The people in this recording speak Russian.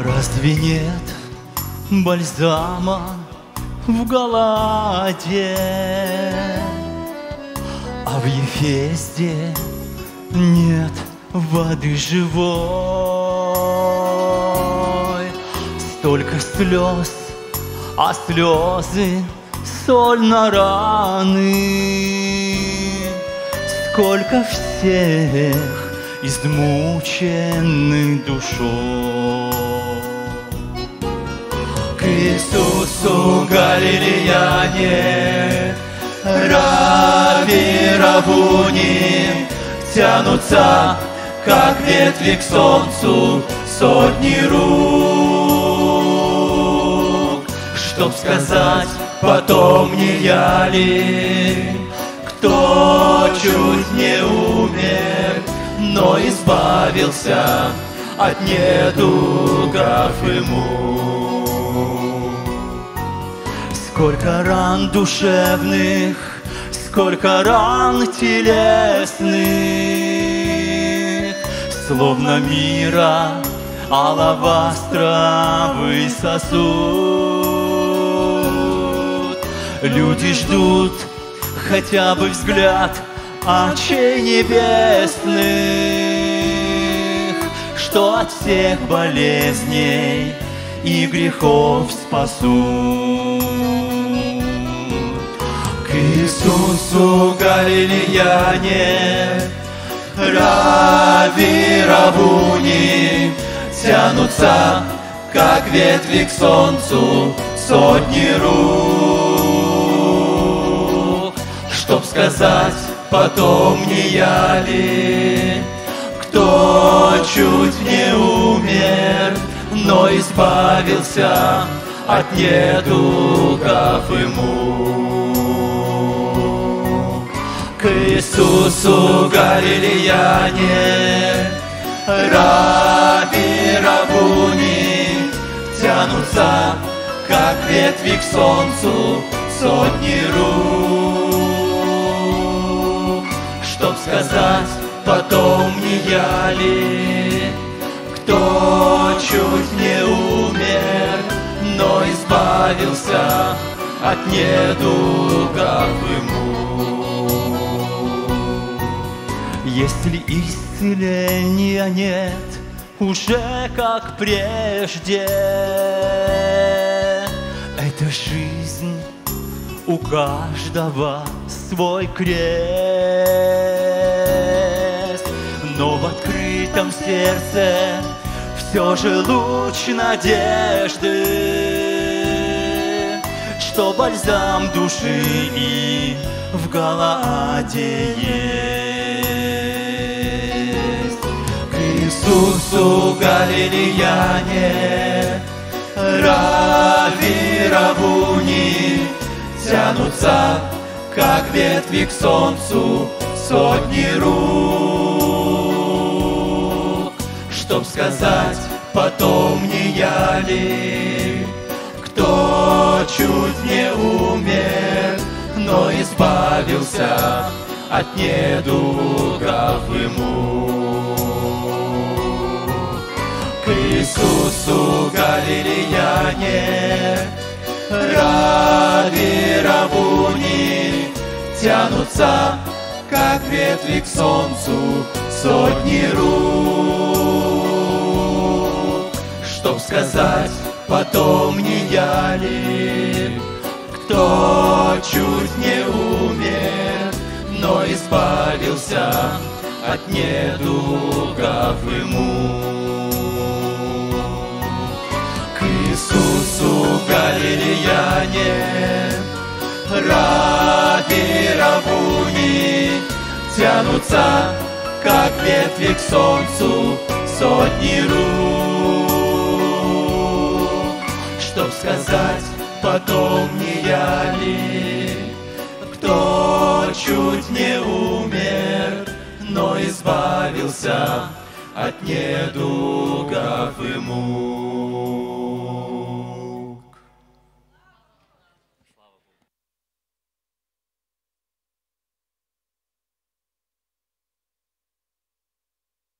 Разве нет бальзама в Галаде, а в Ефесте нет воды живой? Столько слез, а слезы соль на раны. Сколько всех измученных душой. К Иисусу галилеяне, Рави Равуни, тянутся, как ветви к солнцу, сотни рук, чтоб сказать, потом не я ли, кто чуть не умер, но избавился от недугов и мук. Сколько ран душевных, сколько ран телесных, словно мира алавастровый сосуд. Люди ждут хотя бы взгляд очей небесных, что от всех болезней и грехов спасут. К Иисусу галилеяне, Рави Равуни, тянутся, как ветви к солнцу, сотни рук, чтоб сказать, потом не я ли, кто чуть не умер, но избавился от недугов и мук. К Иисусу галилеяне, Рави Равуни, тянутся, как ветви к солнцу, сотни рук, чтоб сказать, потом не я ли, кто чуть не умер, но избавился от недугов и мук. Если исцеления нет уже как прежде, это жизнь, у каждого свой крест, но в открытом сердце все же луч надежды, что бальзам души и в Галааде есть. К Иисусу галилеяне, Рави Равуни, тянутся, как ветви к солнцу, сотни рук, чтоб сказать, потом не я ли, кто чуть не умер, но избавился от недугов и мук. К Иисусу галилеяне, Рави Равуни, тянутся, как ветви к солнцу, сотни рук, чтоб сказать, потом не я ли, кто чуть не умер, но избавился от недугов и мук. К Иисусу галилеяне, Рави Равуни, тянутся, как ветви к солнцу, сотни рук, чтоб сказать, потом не я ли, кто чуть не умер, но избавился от недугов и мук.